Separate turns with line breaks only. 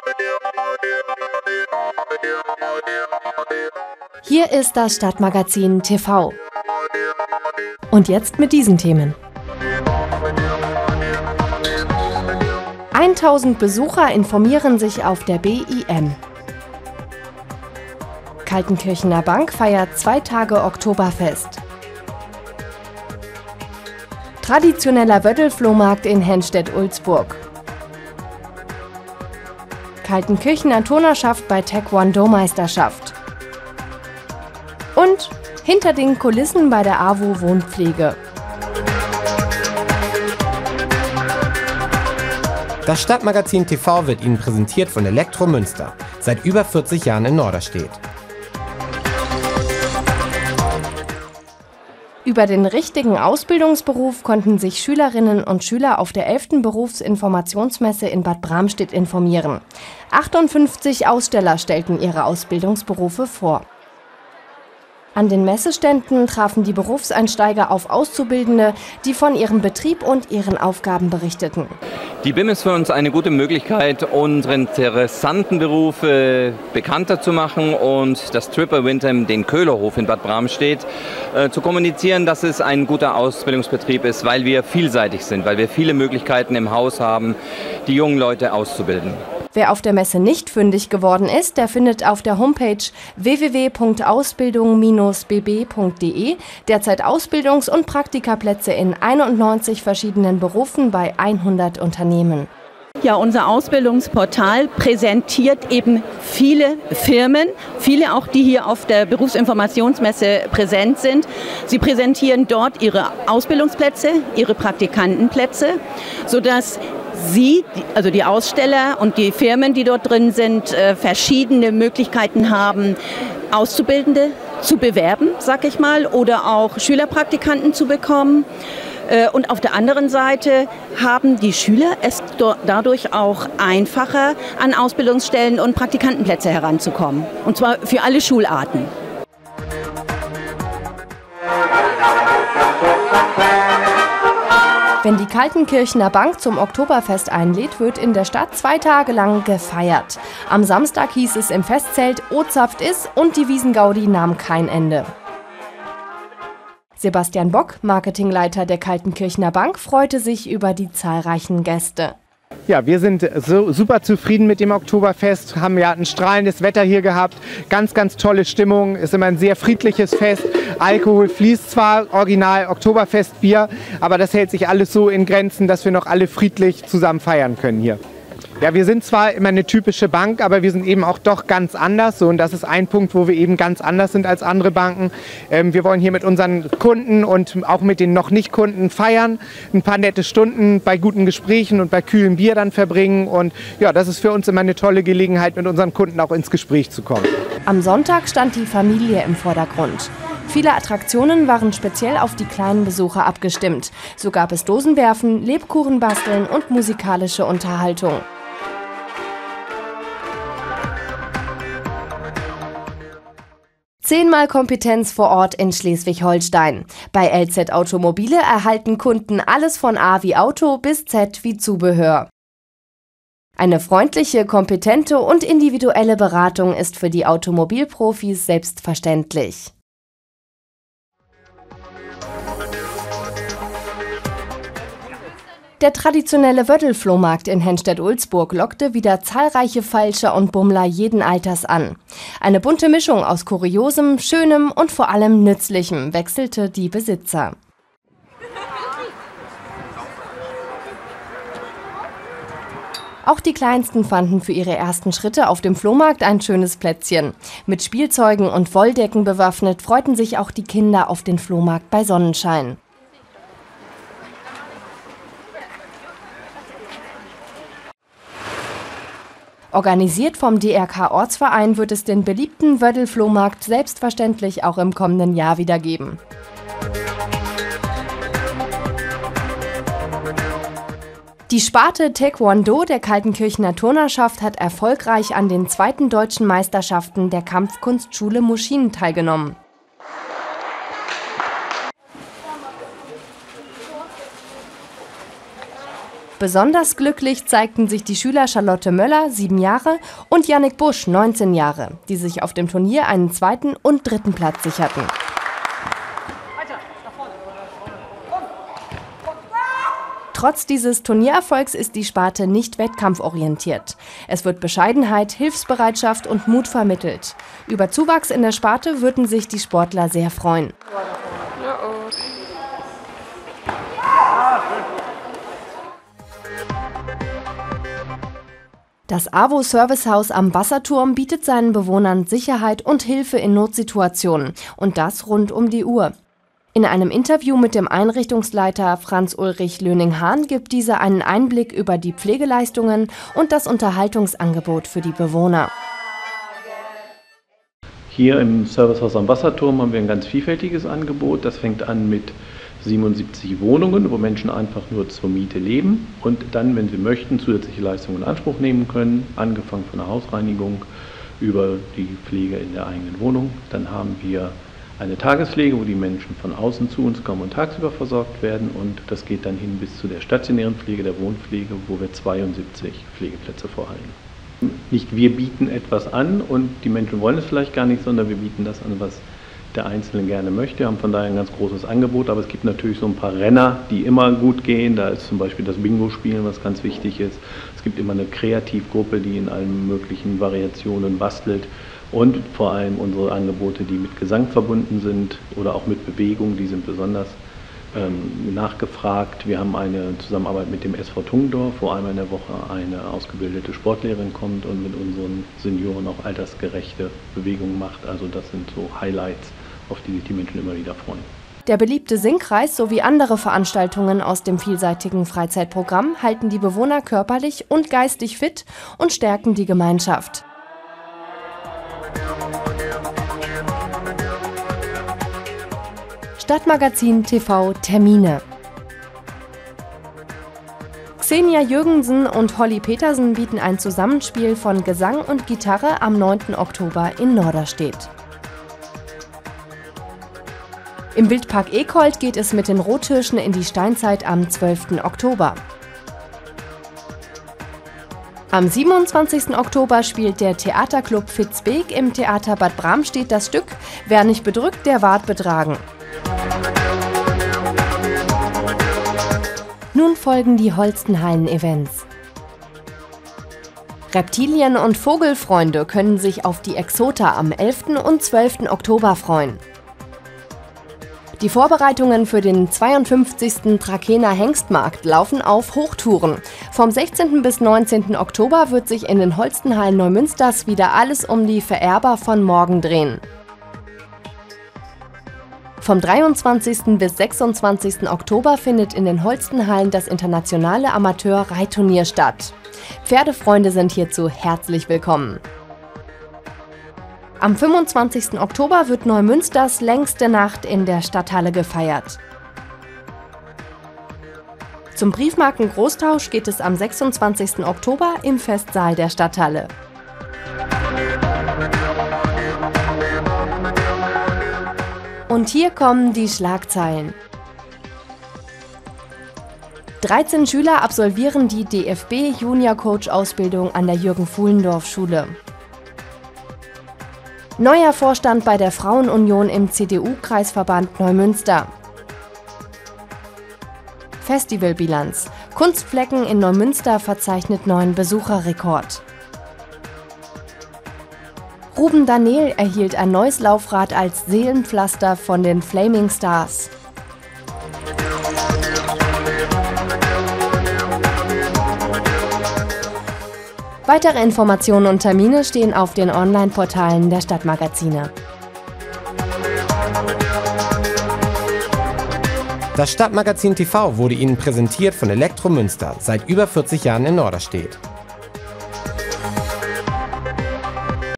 Hier ist das Stadtmagazin TV. Und jetzt mit diesen Themen. 1000 Besucher informieren sich auf der BIM. Kaltenkirchener Bank feiert 2 Tage Oktoberfest. Traditioneller Wöddelflohmarkt in Henstedt-Ulzburg. Kaltenkirchener Turnerschaft bei Taekwondo-Meisterschaft. Und hinter den Kulissen bei der AWO Wohnpflege.
Das Stadtmagazin TV wird Ihnen präsentiert von Elektro Münster, seit über 40 Jahren in Norderstedt.
Über den richtigen Ausbildungsberuf konnten sich Schülerinnen und Schüler auf der 11. Berufsinformationsmesse in Bad Bramstedt informieren. 58 Aussteller stellten ihre Ausbildungsberufe vor. An den Messeständen trafen die Berufseinsteiger auf Auszubildende, die von ihrem Betrieb und ihren Aufgaben berichteten.
Die BIM ist für uns eine gute Möglichkeit, unsere interessanten Berufe bekannter zu machen und das Tripper Winter, den Köhlerhof in Bad Bramstedt, zu kommunizieren, dass es ein guter Ausbildungsbetrieb ist, weil wir vielseitig sind, weil wir viele Möglichkeiten im Haus haben, die jungen Leute auszubilden.
Wer auf der Messe nicht fündig geworden ist, der findet auf der Homepage www.ausbildung-bb.de derzeit Ausbildungs- und Praktikaplätze in 91 verschiedenen Berufen bei 100 Unternehmen.
Ja, unser Ausbildungsportal präsentiert eben viele Firmen, viele auch, die hier auf der Berufsinformationsmesse präsent sind. Sie präsentieren dort ihre Ausbildungsplätze, ihre Praktikantenplätze, sodass Sie, also die Aussteller und die Firmen, die dort drin sind, verschiedene Möglichkeiten haben, Auszubildende zu bewerben, sag ich mal, oder auch Schülerpraktikanten zu bekommen. Und auf der anderen Seite haben die Schüler es dadurch auch einfacher, an Ausbildungsstellen und Praktikantenplätze heranzukommen. Und zwar für alle Schularten.
Wenn die Kaltenkirchener Bank zum Oktoberfest einlädt, wird in der Stadt 2 Tage lang gefeiert. Am Samstag hieß es im Festzelt, Ozapft is und die Wiesengaudi nahm kein Ende. Sebastian Bock, Marketingleiter der Kaltenkirchener Bank, freute sich über die zahlreichen Gäste.
Ja, wir sind so super zufrieden mit dem Oktoberfest, haben ja ein strahlendes Wetter hier gehabt, ganz, ganz tolle Stimmung, ist immer ein sehr friedliches Fest. Alkohol fließt zwar, original Oktoberfestbier, aber das hält sich alles so in Grenzen, dass wir noch alle friedlich zusammen feiern können hier. Ja, wir sind zwar immer eine typische Bank, aber wir sind eben auch doch ganz anders. So, und das ist ein Punkt, wo wir eben ganz anders sind als andere Banken. Wir wollen hier mit unseren Kunden und auch mit den noch nicht Kunden feiern, ein paar nette Stunden bei guten Gesprächen und bei kühlem Bier dann verbringen. Und ja, das ist für uns immer eine tolle Gelegenheit, mit unseren Kunden auch ins Gespräch zu kommen.
Am Sonntag stand die Familie im Vordergrund. Viele Attraktionen waren speziell auf die kleinen Besucher abgestimmt. So gab es Dosenwerfen, Lebkuchen basteln und musikalische Unterhaltung. Zehnmal Kompetenz vor Ort in Schleswig-Holstein. Bei LZ Automobile erhalten Kunden alles von A wie Auto bis Z wie Zubehör. Eine freundliche, kompetente und individuelle Beratung ist für die Automobilprofis selbstverständlich. Der traditionelle Wöddelflohmarkt in Henstedt-Ulzburg lockte wieder zahlreiche Feilscher und Bummler jeden Alters an. Eine bunte Mischung aus Kuriosem, Schönem und vor allem Nützlichem wechselte die Besitzer. Auch die Kleinsten fanden für ihre ersten Schritte auf dem Flohmarkt ein schönes Plätzchen. Mit Spielzeugen und Wolldecken bewaffnet freuten sich auch die Kinder auf den Flohmarkt bei Sonnenschein. Organisiert vom DRK-Ortsverein wird es den beliebten Wöddelflohmarkt selbstverständlich auch im kommenden Jahr wieder geben. Die Sparte Taekwondo der Kaltenkirchener Turnerschaft hat erfolgreich an den 2. Deutschen Meisterschaften der Kampfkunstschule Muschin teilgenommen. Besonders glücklich zeigten sich die Schüler Charlotte Möller, 7 Jahre, und Yannick Busch, 19 Jahre, die sich auf dem Turnier einen 2. und 3. Platz sicherten. Trotz dieses Turniererfolgs ist die Sparte nicht wettkampforientiert. Es wird Bescheidenheit, Hilfsbereitschaft und Mut vermittelt. Über Zuwachs in der Sparte würden sich die Sportler sehr freuen. Das AWO Servicehaus am Wasserturm bietet seinen Bewohnern Sicherheit und Hilfe in Notsituationen. Und das rund um die Uhr. In einem Interview mit dem Einrichtungsleiter Franz-Ulrich Löning-Hahn gibt dieser einen Einblick über die Pflegeleistungen und das Unterhaltungsangebot für die Bewohner.
Hier im Servicehaus am Wasserturm haben wir ein ganz vielfältiges Angebot. Das fängt an mit 77 Wohnungen, wo Menschen einfach nur zur Miete leben und dann, wenn sie möchten, zusätzliche Leistungen in Anspruch nehmen können, angefangen von der Hausreinigung über die Pflege in der eigenen Wohnung. Dann haben wir eine Tagespflege, wo die Menschen von außen zu uns kommen und tagsüber versorgt werden, und das geht dann hin bis zu der stationären Pflege, der Wohnpflege, wo wir 72 Pflegeplätze vorhalten. Nicht wir bieten etwas an und die Menschen wollen es vielleicht gar nicht, sondern wir bieten das an, was der Einzelne gerne möchte. Wir haben von daher ein ganz großes Angebot, aber es gibt natürlich so ein paar Renner, die immer gut gehen. Da ist zum Beispiel das Bingo-Spielen, was ganz wichtig ist. Es gibt immer eine Kreativgruppe, die in allen möglichen Variationen bastelt. Und vor allem unsere Angebote, die mit Gesang verbunden sind oder auch mit Bewegung, die sind besonders nachgefragt. Wir haben eine Zusammenarbeit mit dem SV Tungendorf, wo einmal in der Woche eine ausgebildete Sportlehrerin kommt und mit unseren Senioren auch altersgerechte Bewegungen macht. Also das sind so Highlights, auf die sich die Menschen immer wieder freuen.
Der beliebte Singkreis sowie andere Veranstaltungen aus dem vielseitigen Freizeitprogramm halten die Bewohner körperlich und geistig fit und stärken die Gemeinschaft. Stadtmagazin TV Termine. Xenia Jürgensen und Holly Petersen bieten ein Zusammenspiel von Gesang und Gitarre am 9. Oktober in Norderstedt. Im Wildpark Ekold geht es mit den Rothirschen in die Steinzeit am 12. Oktober. Am 27. Oktober spielt der Theaterclub Vitzbeek im Theater Bad Bramstedt das Stück "Wer nicht bedrückt, der ward betragen". Nun folgen die Holstenhallen-Events. Reptilien- und Vogelfreunde können sich auf die Exota am 11. und 12. Oktober freuen. Die Vorbereitungen für den 52. Trakener Hengstmarkt laufen auf Hochtouren. Vom 16. bis 19. Oktober wird sich in den Holstenhallen Neumünsters wieder alles um die Vererber von morgen drehen. Vom 23. bis 26. Oktober findet in den Holstenhallen das internationale Amateur-Reitturnier statt. Pferdefreunde sind hierzu herzlich willkommen. Am 25. Oktober wird Neumünsters längste Nacht in der Stadthalle gefeiert. Zum Briefmarken-Großtausch geht es am 26. Oktober im Festsaal der Stadthalle. Und hier kommen die Schlagzeilen. 13 Schüler absolvieren die DFB-Junior-Coach-Ausbildung an der Jürgen-Fuhlendorf-Schule. Neuer Vorstand bei der Frauenunion im CDU-Kreisverband Neumünster. Festivalbilanz. Kunstflecken in Neumünster verzeichnet neuen Besucherrekord. Ruben Daniel erhielt ein neues Laufrad als Seelenpflaster von den Flaming Stars. Weitere Informationen und Termine stehen auf den Online-Portalen der Stadtmagazine.
Das Stadtmagazin TV wurde Ihnen präsentiert von Elektro Münster, seit über 40 Jahren in Norderstedt.